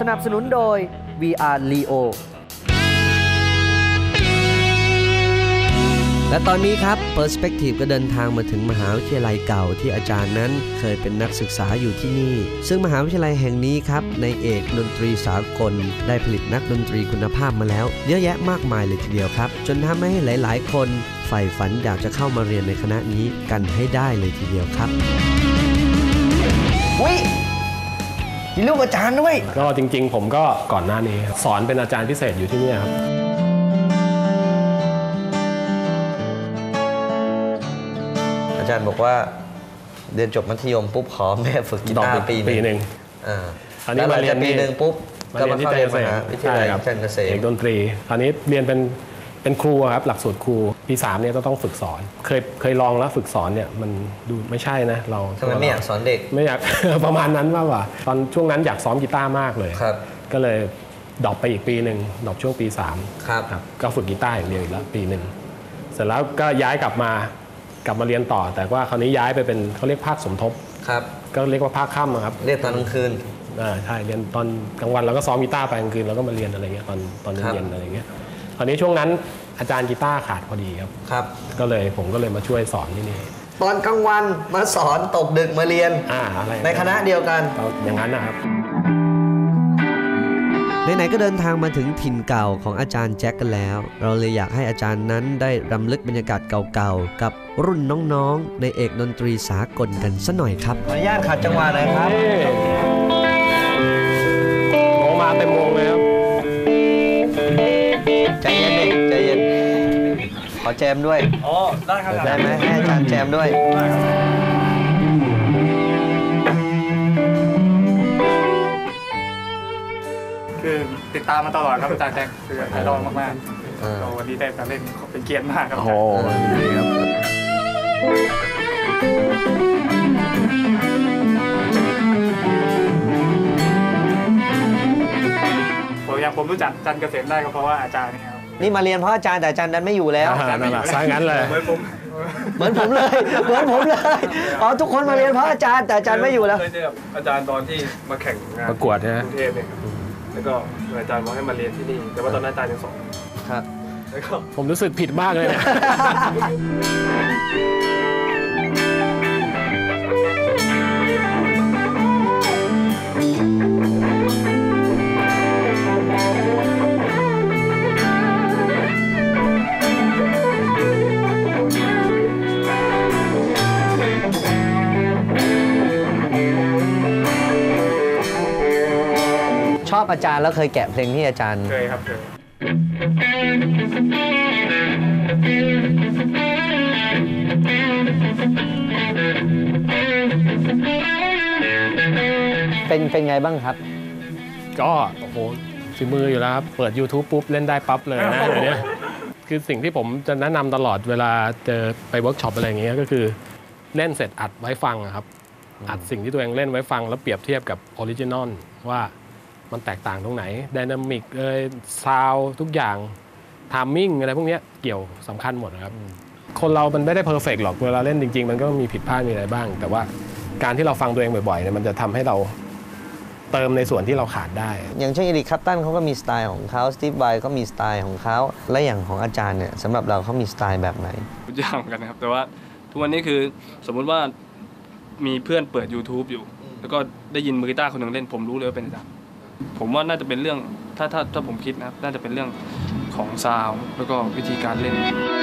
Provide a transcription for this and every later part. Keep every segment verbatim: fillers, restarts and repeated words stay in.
นับสนุนโดย วี อาร์ Leo และตอนนี้ครับ Perspective ก็เดินทางมาถึงมหาวิทยาลัยเก่าที่อาจารย์นั้นเคยเป็นนักศึกษาอยู่ที่นี่ซึ่งมหาวิทยาลัยแห่งนี้ครับในเอกดนตรีสากลได้ผลิตนักดนตรีคุณภาพมาแล้วเยอะแยะมากมายเลยทีเดียวครับจนทำให้หลายๆคนใฝ่ฝันอยากจะเข้ามาเรียนในคณะนี้กันให้ได้เลยทีเดียวครับวิมีลูกอาจารย์ด้วยก็จริงๆผมก็ก่อนหน้านี้สอนเป็นอาจารย์พิเศษอยู่ที่นี่ครับอาจารย์บอกว่าเรียนจบมัธยมปุ๊บขอแม่ฝึกกีตาร์ปีหนึ่งอ่าอันนี้มาเรียนปีหนึ่งปุ๊บก็มาเข้าเรียนมหาวิทยาลัยจันทร์เกษมเอกดนตรีตอนนี้เรียนเป็นเป็นครูครับหลักสูตรครูปีสามเนี่ยก็ต้องฝึกสอนเคยเคยลองแล้วฝึกสอนเนี่ยมันดูไม่ใช่นะเราทำไมไม่อยากสอนเด็กไม่อยาก ประมาณนั้นมากกว่าตอนช่วงนั้นอยากซ้อมกีตาร์มากเลยก็เลยดรอปไปอีกปีหนึ่งดรอปช่วงปีสามครับก็ฝึกกีตาร์อย่างเดียวอีกแล้วปีหนึ่งเสร็จแล้วก็ย้ายกลับมากลับมาเรียนต่อแต่ว่าคราวนี้ย้ายไปเป็นเขาเรียกภาคสมทบครับก็เรียกว่าภาคค่ำครับเรียนตอนกลางคืนอ่าใช่เรียนตอนกลางวันเราก็ซ้อมกีตาร์ไปกลางคืนเราก็มาเรียนอะไรเงี้ยตอนตอนเย็นๆอะไรเงี้ยคราวนี้ช่วงนั้นอาจารย์กีตาร์ขาดพอดีครับครับก็เลยผมก็เลยมาช่วยสอนที่นี่ตอนกลางวันมาสอนตกดึกมาเรียนอ่าอะไรในคณะเดียวกันอย่างนั้นนะครับไหนๆก็เดินทางมาถึงถิ่นเก่าของอาจารย์แจ็คกันแล้วเราเลยอยากให้อาจารย์นั้นได้รำลึกบรรยากาศเก่าๆกับรุ่นน้องๆในเอกดนตรีสากลกันสักหน่อยครับขออนุญาตขัดจังหวะหน่อยครับโอ้มาเต็มวงเลยครับใจเย็นดิใจเย็นขอแจมด้วยอ๋อได้ครับได้ไหมให้อาจารย์แจมด้วยคือติดตามมาตลอดครับอาจารย์แจ็คคือไอดอลมากๆวันนี้ได้มาเล่นเป็นเกียรติมากครับโอ้ดีครับผมอย่างผมรู้จักจันทร์เกษมได้ก็เพราะว่าอาจารย์นี่ครับนี่มาเรียนเพราะอาจารย์แต่อาจารย์นั้นไม่อยู่แล้วนั่นแหละซะงั้นเลยเหมือนผมเหมือนผมเลยเหมือนผมเลยอ๋อทุกคนมาเรียนเพราะอาจารย์แต่อาจารย์ไม่อยู่แล้วเคยเจออาจารย์ตอนที่มาแข่งงานประกวดใช่ไหมกรุงเทพเนี่ยแล้วก็อาจารย์บอกให้มาเรียนที่นี่แต่ว่าตอนนั้นอาจารย์ยังสอนครับแล้วก็ผมรู้สึกผิดมากเลยเนี่ยชอบอาจารย์แล้วเคยแกะเพลงที่อาจารย์เคยครับเคยเป็นเป็นไงบ้างครับก็โอ้โหฝีมืออยู่แล้วครับเปิด YouTube ปุ๊บเล่นได้ปั๊บเลยนะเดี๋ยวนี้คือสิ่งที่ผมจะแนะนำตลอดเวลาเจอไปเวิร์กช็อปอะไรอย่างเงี้ยก็คือเล่นเสร็จอัดไว้ฟังครับอัดสิ่งที่ตัวเองเล่นไว้ฟังแล้วเปรียบเทียบกับออริจินอลว่ามันแตกต่างตรงไหนไดนามิกเอ่ยซาวทุกอย่างไทมิ่งอะไรพวกนี้เกี่ยวสำคัญหมดนะครับคนเรามันไม่ได้เพอร์เฟกต์หรอกเวลาเล่นจริงๆมันก็มีผิดพลาดมีอะไรบ้างแต่ว่าการที่เราฟังตัวเองบ่อยๆเนี่ยมันจะทำให้เราเติมในส่วนที่เราขาดได้อย่างเช่นอีริค คัปตันเขาก็มีสไตล์ของเขาสตีฟไวก็มีสไตล์ของเขาและอย่างของอาจารย์เนี่ยสำหรับเราเขามีสไตล์แบบไหนยากเหมือนกันนะครับแต่ว่าทุกวันนี้คือสมมุติว่ามีเพื่อนเปิด YouTube อยู่แล้วก็ได้ยินมือกีตาร์คนหนึ่งเล่นผมรู้เลยว่าเป็นอาจารย์ผมว่าน่าจะเป็นเรื่องถ้าถ้าถ้าผมคิดนะครับน่าจะเป็นเรื่องของซาวด์แล้วก็วิธีการเล่น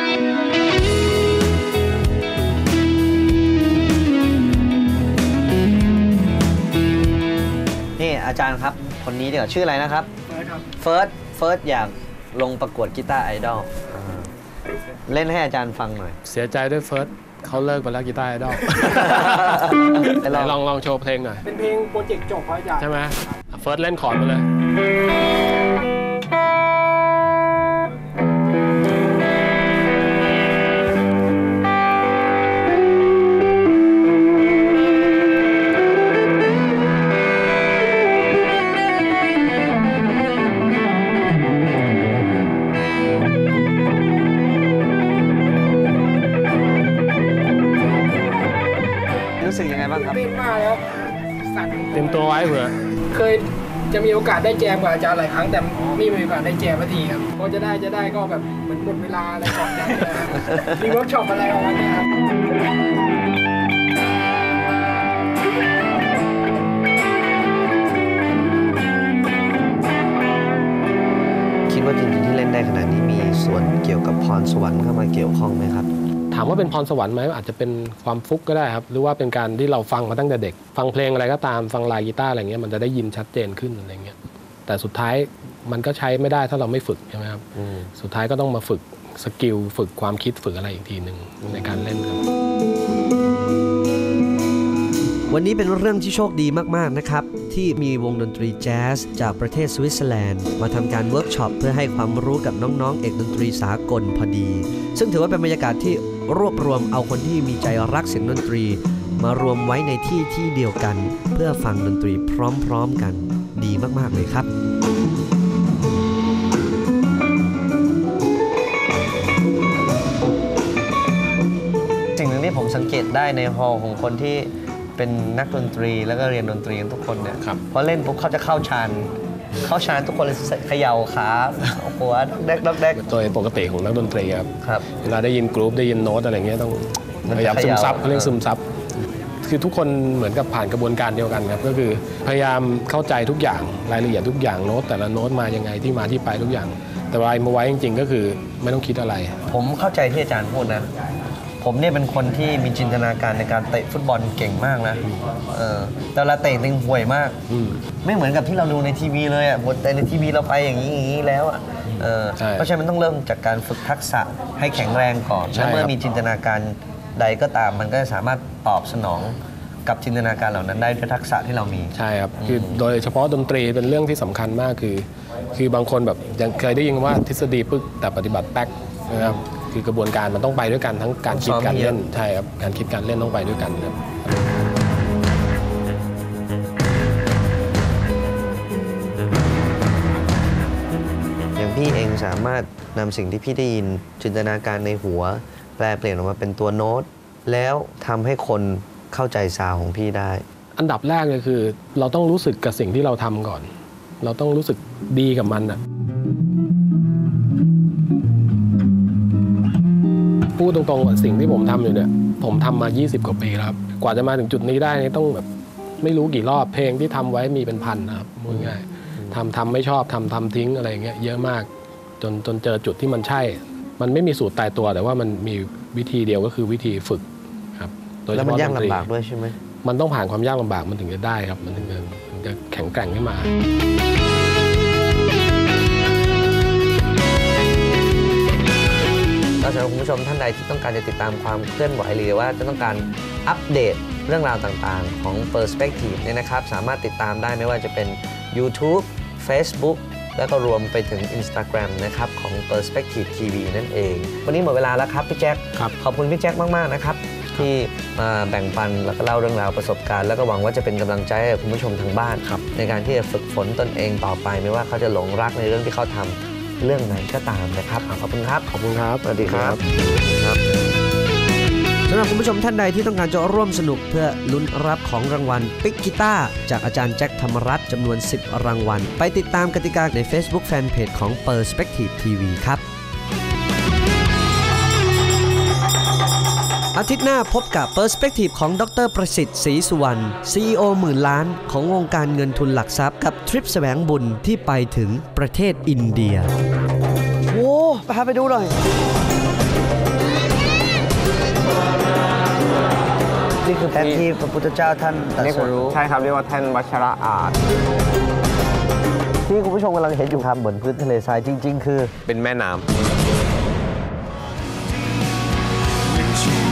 นี่อาจารย์ครับคนนี้เดี๋ยวชื่ออะไรนะครับเฟิร์สครับเฟิร์สเฟิร์สอยากลงประกวดกีตาร์ไอดอลเล่นให้อาจารย์ฟังหน่อยเสียใจด้วยเฟิร์สเขาเลิกไปแล้วกีตาร์ไอดอลลองลองโชว์เพลงหน่อยเป็นเพลงโปรเจกต์จบครับอาจารย์ใช่ไหมเฟิร์สเล่นคอร์ดมาเลยรู้สึกยังไงบ้างครับตื่นมาแล้วสั่นเตรียมตัวไว้เผื่อเคยจะมีโอกาสได้แจมกับอาจารย์หลายครั้งแต่ไม่มีโอกาสได้แจมสักทีครับพอจะได้จะได้ก็แบบเหมือนหมดเวลาอะไรก่อนได้มีเวิร์กช็อปอะไรประมาณนี้ครับคิดว่าจริงๆที่เล่นได้ขนาดนี้มีส่วนเกี่ยวกับพรสวรรค์เข้ามาเกี่ยวข้องไหมครับถามว่าเป็นพรสวรรค์ไหมอาจจะเป็นความฟุกก็ได้ครับหรือว่าเป็นการที่เราฟังมาตั้งแต่เด็กฟังเพลงอะไรก็ตามฟังลายกีตาร์อะไรเงี้ยมันจะได้ยินชัดเจนขึ้นอะไรเงี้ยแต่สุดท้ายมันก็ใช้ไม่ได้ถ้าเราไม่ฝึกใช่ไหมครับสุดท้ายก็ต้องมาฝึกสกิลฝึกความคิดฝึกอะไรอีกทีหนึ่งในการเล่นครับวันนี้เป็นเรื่องที่โชคดีมากๆนะครับที่มีวงดนตรีแจ๊สจากประเทศสวิตเซอร์แลนด์มาทำการเวิร์กช็อปเพื่อให้ความรู้กับน้องๆเอกดนตรีสากลพอดีซึ่งถือว่าเป็นบรรยากาศที่รวบรวมเอาคนที่มีใจรักเสียงดนตรีมารวมไว้ในที่ที่เดียวกันเพื่อฟังดนตรีพร้อมๆกันดีมากๆเลยครับสิ่งหนึ่งที่ผมสังเกตได้ในฮอลล์ของคนที่เป็นนักดนตรีแล้วก็เรียนดนตรีกันทุกคนเนี่ยพอเล่นปุ๊บเขาจะเข้าฌานเข้าฌานทุกคนเลยเขย่าขาหัวแดกแดกโดยปกติของนักดนตรีครับครับเวลาได้ยินกรุ๊ปได้ยินโน้ตอะไรเงี้ยต้องพยายามซึมซับเรียกซึมซับคือทุกคนเหมือนกับผ่านกระบวนการเดียวกันครับก็คือพยายามเข้าใจทุกอย่างรายละเอียดทุกอย่างโน้ตแต่ละโน้ตมายังไงที่มาที่ไปทุกอย่างแต่ว่ามาไว้จริงๆก็คือไม่ต้องคิดอะไรผมเข้าใจที่อาจารย์พูดนะผมเนี่ยเป็นคนที่มีจินตนาการในการเตะฟุตบอลเก่งมากนะเออแต่ละเตะตึงห่วยมากไม่เหมือนกับที่เราดูในทีวีเลยอ่ะบทแต่ในทีวีเราไปอย่างนี้อย่างนี้แล้วอ่ะเออเพราะฉะนั้นมันต้องเริ่มจากการฝึกทักษะให้แข็งแรงก่อนและเมื่อมีจินตนาการใดก็ตามมันก็จะสามารถตอบสนองกับจินตนาการเหล่านั้นได้ด้วยทักษะที่เรามีใช่ครับคือโดยเฉพาะดนตรีเป็นเรื่องที่สำคัญมากคือคือบางคนแบบยังเคยได้ยินว่าทฤษฎีปึ๊กแต่ปฏิบัติแป๊กนะครับคือกระบวนการมันต้องไปด้วยกันทั้งการคิดการเล่นใช่ครับการคิดการเล่นต้องไปด้วยกันครับอย่างพี่เองสามารถนำสิ่งที่พี่ได้ยินจินตนาการในหัวแปลเปลี่ยนออกมาเป็นตัวโน้ตแล้วทำให้คนเข้าใจซาวของพี่ได้อันดับแรกเลยคือเราต้องรู้สึกกับสิ่งที่เราทำก่อนเราต้องรู้สึกดีกับมันอ่ะพูดตรงๆสิ่งที่ผมทำอยู่เนี่ยผมทำมายี่สิบกว่าปีแล้วครับกว่าจะมาถึงจุดนี้ได้นี่ต้องแบบไม่รู้กี่รอบเพลงที่ทำไว้มีเป็นพันนะครับพูดง่ายทำทำไม่ชอบทำทำทิ้งอะไรเงี้ยเยอะมากจนจนเจอจุดที่มันใช่มันไม่มีสูตรตายตัวแต่ว่ามันมีวิธีเดียวก็คือวิธีฝึกครับโดยเฉพาะแล้วมันยากลำบากด้วยใช่ไหมมันต้องผ่านความยากลำบากมันถึงจะได้ครับมันถึงจะแข็งแกร่งขึ้นมาสำหรับคุณผู้ชมท่านใดที่ต้องการจะติดตามความเคลื่อนไหวหรือว่าจะต้องการอัปเดตเรื่องราวต่างๆของ Perspective เนี่ยนะครับสามารถติดตามได้ไม่ว่าจะเป็น YouTube Facebook แล้วก็รวมไปถึง Instagram นะครับของ Perspective ที วี นั่นเองวันนี้หมดเวลาแล้วครับพี่แจ็คขอบคุณพี่แจ็คมากๆนะครับที่มาแบ่งปันแล้วก็เล่าเรื่องราวประสบการณ์แล้วก็หวังว่าจะเป็นกำลังใจให้คุณผู้ชมทางบ้านในการที่จะฝึกฝนตนเองต่อไปไม่ว่าเขาจะหลงรักในเรื่องที่เขาทำเรื่องไหนก็ตามนะครับขอบคุณครับขอบคุณครับสวัสดีครับสำหรับคุณผู้ชมท่านใดที่ต้องการจะร่วมสนุกเพื่อลุ้นรับของรางวัลปิกกีตาร์จากอาจารย์แจ็คธรรมรัตน์จำนวนสิบรางวัลไปติดตามกติกาใน Facebook Fanpage ของ Perspective ที วี ครับอาทิตย์หน้าพบกับ Perspective ของดร.ประสิทธิ์ศรีสุวรรณ ซี อี โอ หมื่นล้านของวงการเงินทุนหลักทรัพย์กับทริปแสวงบุญที่ไปถึงประเทศอินเดียโอ้ไปหาไปดูหน่อยนี่คือแผนที่พระพุทธเจ้าท่านตรัสรู้ใช่ครับเรียกว่าแท่นวัชระอาจที่คุณผู้ชมกำลังเห็นอยู่ครับบนพื้นทะเลทรายจริงๆคือเป็นแม่น้ำ